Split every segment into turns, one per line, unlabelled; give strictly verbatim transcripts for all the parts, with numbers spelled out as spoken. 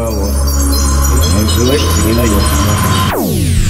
amor. Muito estrela aí, ó.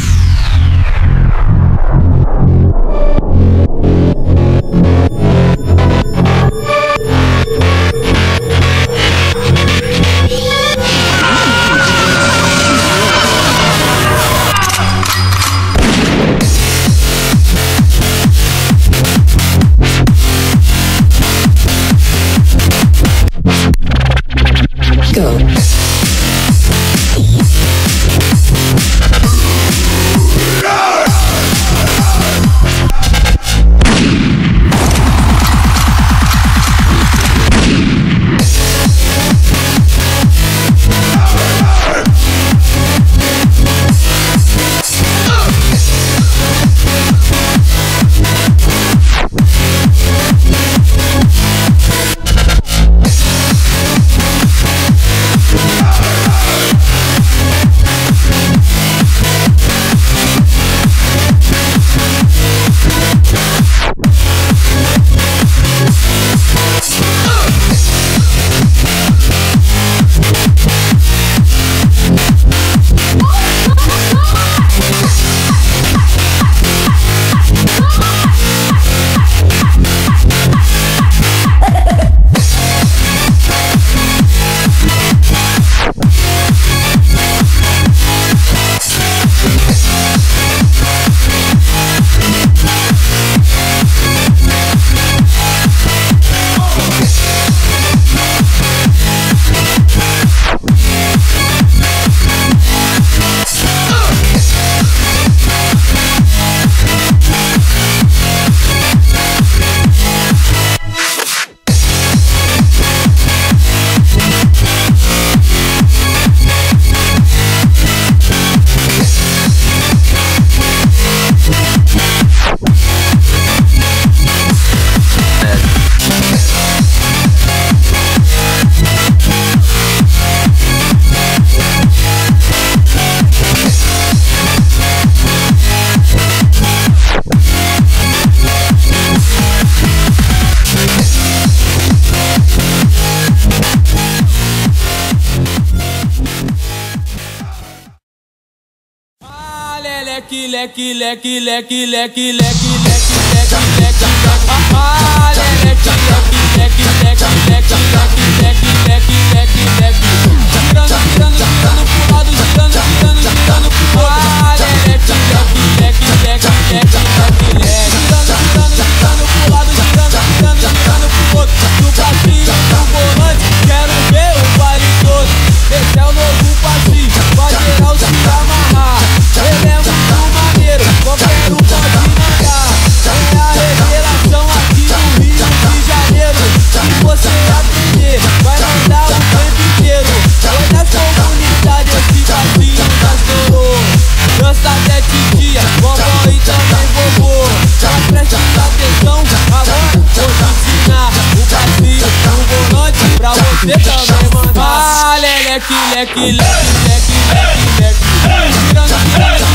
Leque, leque, leque, leque, leque, leque, leque, leque, leque, ah, leque, leque, leque, leque, leque, leque, leque, leque, leque, girando, girando, girando pro lado, girando, girando, girando pro outro, ah, leque, leque, leque, leque, leque, leque, leque, girando, girando, girando pro lado, girando, girando, girando pro outro, no passinho, no volante, quero ver o baile todo, esse é o novo passinho, pra geral se amarrar, ele é muito maneiro, qualquer um pode mandar. É a revelação aqui no Rio de Janeiro. Se você aprender, vai mandar o tempo inteiro. Foi nas comunidades esse passinho já estourou. Dança sete dias, vovó e também vovô. Mas preste atenção, agora vou te ensinar o passinho no volante pra você também mandar. Ah, leque, leque, leque, leque, leque, leque, girando, girando.